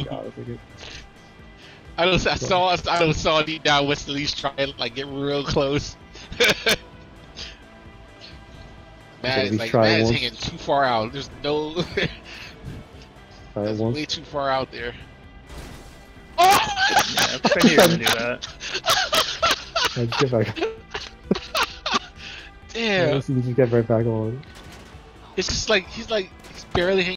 God, it's like I saw deep down West at least try and like get real close. Man is hanging too far out. There's no. That's way too far out there. Oh! Yeah, I knew you were gonna do that. Let's get back. Damn. Let's just get right back on. It's just like he's barely hanging.